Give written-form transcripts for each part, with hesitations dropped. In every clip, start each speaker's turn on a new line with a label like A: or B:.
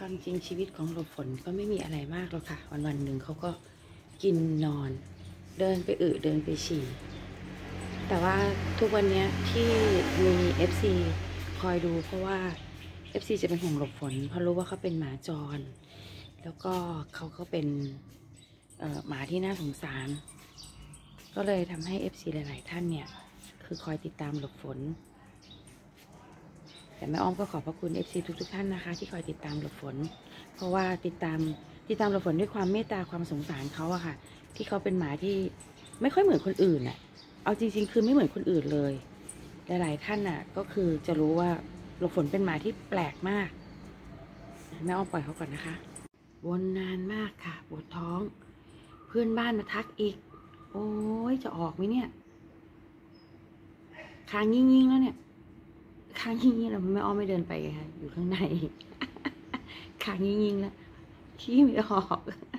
A: ความจริงชีวิตของหลบฝนก็ไม่มีอะไรมากหรอกค่ะวันหนึ่งเขาก็กินนอนเดินไปเดินไปฉี่แต่ว่าทุกวันนี้ที่มี FC คอยดูเพราะว่า FC จะเป็นห่วงหลบฝนเพราะรู้ว่าเขาเป็นหมาจรแล้วก็เขาก็เป็นหมาที่น่าสงสารก็เลยทำให้ FC หลายๆท่านเนี่ยคือคอยติดตามหลบฝนแต่แม่อ้อมก็ขอบพระคุณ FC ทุกท่านนะคะที่คอยติดตามหลบฝนเพราะว่าติดตามหลบฝนด้วยความเมตตาความสงสารเขาอะค่ะที่เขาเป็นหมาที่ไม่ค่อยเหมือนคนอื่นอะเอาจริงๆคือไม่เหมือนคนอื่นเลยหลายๆท่านอะก็คือจะรู้ว่าหลบฝนเป็นหมาที่แปลกมากแม่อ้อมปล่อยเขาก่อนนะคะวนนานมากค่ะปวดท้องเพื่อนบ้านมาทักอีกโอ้ยจะออกไหมเนี่ยคางยิ่งๆแล้วเนี่ยคางยิ่งๆแล้วแม่อ้อมไม่เดินไปค่ะอยู่ข้างในคางยิ่งๆแล้วขี้ไม่ออก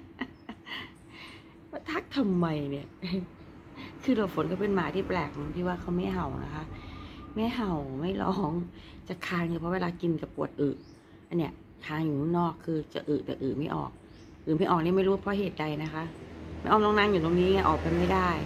A: มาทักทำไมเนี่ยคือหลบฝนก็เป็นหมาที่แปลกตรงที่ว่าเขาไม่เห่านะคะไม่เห่าไม่ร้องจะคางเฉพาะเวลากินกับปวดอันเนี้ยคางอยู่นอกคือจะแต่ไม่ออกนี่ไม่รู้เพราะเหตุใดนะคะแม่อ้อมต้องนั่งอยู่ตรงนี้ไงออกไปไม่ได้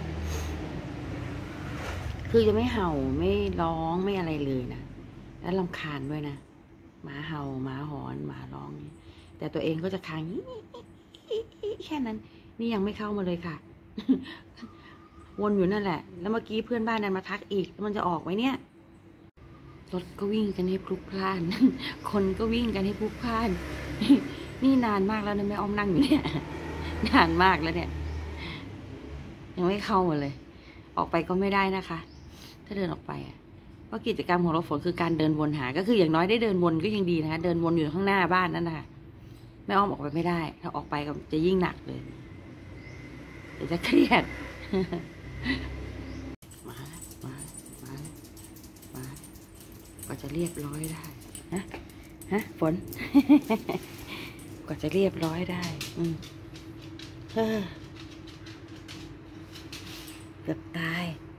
A: คือจะไม่เห่าไม่ร้องไม่อะไรเลยนะแล้วรำคาญด้วยนะหมาเห่าหมาหอนหมาร้องแต่ตัวเองก็จะคางแค่นั้นนี่ยังไม่เข้ามาเลยค่ะ วนอยู่นั่นแหละแล้วเมื่อกี้เพื่อนบ้านนั้นมาทักอีกแล้วมันจะออกไหมเนี่ยรถก็วิ่งกันให้พลุกพล่าน คนก็วิ่งกันให้พลุกพล่าน นี่นานมากแล้วนะแม่อ้อมนั่งอยู่เนี่ยนานมากแล้วเนี่ยยังไม่เข้ามาเลยออกไปก็ไม่ได้นะคะถ้าเดินออกไปเพราะกิจกรรมของหลบฝนคือการเดินวนหาก็คืออย่างน้อยได้เดินวนก็ยังดีนะคะเดินวนอยู่ข้างหน้าบ้านนั่นนะคะแม่อ้อมออกไปไม่ได้ถ้าออกไปก็จะยิ่งหนักเลยเดี๋ยวจะเครียด มาก็จะเรียบร้อยได้ฝน ก็จะเรียบร้อยได้เกือบตาย